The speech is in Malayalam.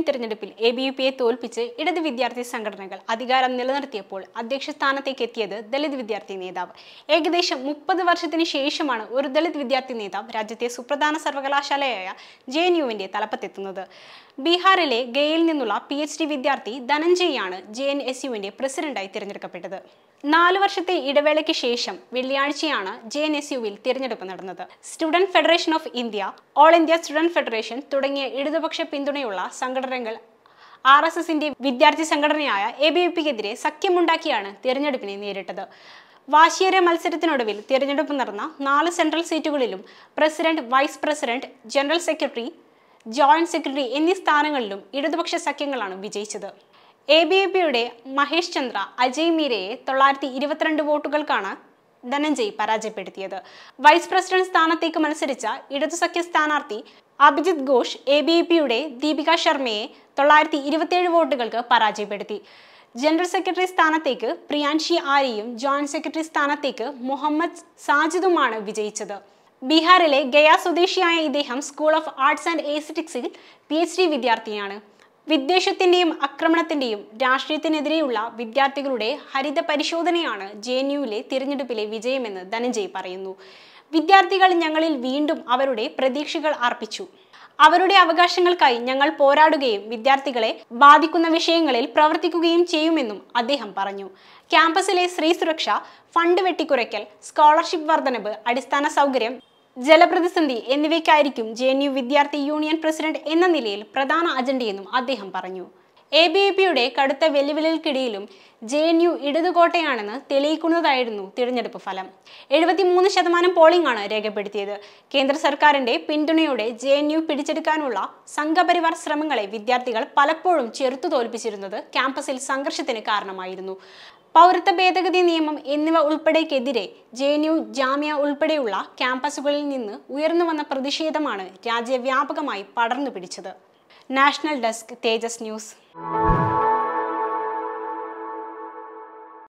തിരഞ്ഞെടുപ്പിൽ ABVP തോൽപ്പിച്ച് ഇടത് വിദ്യാർത്ഥി സംഘടനകൾ അധികാരം നിലനിർത്തിയപ്പോൾ അധ്യക്ഷ സ്ഥാനത്തേക്ക് എത്തിയത് ദളിത് വിദ്യാർത്ഥി നേതാവ്. ഏകദേശം 30 വർഷത്തിന് ശേഷമാണ് ഒരു ദളിത് വിദ്യാർത്ഥി നേതാവ് രാജ്യത്തെ സുപ്രധാന സർവകലാശാലയായ JNUവിന്റെ തലപ്പത്തെത്തുന്നത്. ബീഹാറിലെ ഗയയിൽ നിന്നുള്ള PhD വിദ്യാർത്ഥി ധനഞ്ജയാണ് JNSUവിന്റെ പ്രസിഡന്റായി തിരഞ്ഞെടുക്കപ്പെട്ടത്. 4 വർഷത്തെ ഇടവേളയ്ക്ക് ശേഷം വെള്ളിയാഴ്ചയാണ് JNSUവിൽ തിരഞ്ഞെടുപ്പ് നടന്നത്. Student Federation of India, all India Student Federation തുടങ്ങിയ ഇടതുപക്ഷ പിന്തുണയുള്ള സംഘടനകൾ RSSന്റെ വിദ്യാർത്ഥി സംഘടനയായ ABVPക്കെതിരെ സഖ്യമുണ്ടാക്കിയാണ് തിരഞ്ഞെടുപ്പിനെ നേരിട്ടത്. വാശിയേറിയ മത്സരത്തിനൊടുവിൽ തിരഞ്ഞെടുപ്പ് നടന്ന 4 സെൻട്രൽ സീറ്റുകളിലും president, vice president, general secretary, joint secretary എന്നീ സ്ഥാനങ്ങളിലും ഇടതുപക്ഷ സഖ്യങ്ങളാണ് വിജയിച്ചത്. ABVPയുടെ മഹേഷ് ചന്ദ്ര അജയ് മീരയെ 922 വോട്ടുകൾക്കാണ് ധനഞ്ജയ് പരാജയപ്പെടുത്തിയത്. വൈസ് പ്രസിഡന്റ് സ്ഥാനത്തേക്ക് മത്സരിച്ച ഇടതു സഖ്യ സ്ഥാനാർത്ഥി അഭിജിത് ഘോഷ് ABVPയുടെ ദീപിക ശർമ്മയെ 927 വോട്ടുകൾക്ക് പരാജയപ്പെടുത്തി. ജനറൽ സെക്രട്ടറി സ്ഥാനത്തേക്ക് പ്രിയാൻഷി ആര്യയും ജോയിന്റ് സെക്രട്ടറി സ്ഥാനത്തേക്ക് മുഹമ്മദ് സാജിദുമാണ് വിജയിച്ചത്. ബീഹാറിലെ ഗയ സ്വദേശിയായ ഇദ്ദേഹം സ്കൂൾ ഓഫ് ആർട്സ് ആൻഡ് എസ്തെറ്റിക്സിൽ PhD വിദ്യാർത്ഥിയാണ്. വിദ്വേഷത്തിന്റെയും ആക്രമണത്തിന്റെയും രാഷ്ട്രീയത്തിനെതിരെയുള്ള വിദ്യാർത്ഥികളുടെ ഹരിത പരിശോധനയാണ് JNUവിലെ തിരഞ്ഞെടുപ്പിലെ വിജയമെന്ന് ധനഞ്ജയ് പറയുന്നു. വിദ്യാർത്ഥികൾ ഞങ്ങളിൽ വീണ്ടും അവരുടെ പ്രതീക്ഷകൾ അർപ്പിച്ചു. അവരുടെ അവകാശങ്ങൾക്കായി ഞങ്ങൾ പോരാടുകയും വിദ്യാർത്ഥികളെ ബാധിക്കുന്ന വിഷയങ്ങളിൽ പ്രവർത്തിക്കുകയും ചെയ്യുമെന്നും അദ്ദേഹം പറഞ്ഞു. ക്യാമ്പസിലെ സ്ത്രീ സുരക്ഷ, ഫണ്ട് വെട്ടിക്കുറയ്ക്കൽ, സ്കോളർഷിപ്പ് വർധനവ്, അടിസ്ഥാന സൗകര്യം, ജലപ്രതിസന്ധി എന്നിവയ്ക്കായിരിക്കും JNU വിദ്യാർത്ഥി യൂണിയൻ പ്രസിഡന്റ് എന്ന നിലയിൽ പ്രധാന അജണ്ടയെന്നും അദ്ദേഹം പറഞ്ഞു. ABVPയുടെ കടുത്ത വെല്ലുവിളികൾക്കിടയിലും JNU ഇടതുകോട്ടയാണെന്ന് തെളിയിക്കുന്നതായിരുന്നു തിരഞ്ഞെടുപ്പ് ഫലം. 73% പോളിംഗ് ആണ് രേഖപ്പെടുത്തിയത്. കേന്ദ്ര സർക്കാരിന്റെ പിന്തുണയോടെ JNU പിടിച്ചെടുക്കാനുള്ള സംഘപരിവാർ ശ്രമങ്ങളെ വിദ്യാർത്ഥികൾ പലപ്പോഴും ചെറുത്തു തോൽപ്പിച്ചിരുന്നത് ക്യാമ്പസിൽ സംഘർഷത്തിന് കാരണമായിരുന്നു. പൗരത്വ ഭേദഗതി നിയമം എന്നിവ ഉൾപ്പെടെക്കെതിരെ JNU, ജാമിയ ഉൾപ്പെടെയുള്ള ക്യാമ്പസുകളിൽ നിന്ന് ഉയർന്നുവന്ന പ്രതിഷേധമാണ് രാജ്യവ്യാപകമായി പടർന്നു പിടിച്ചത്. National desk, Tejas news.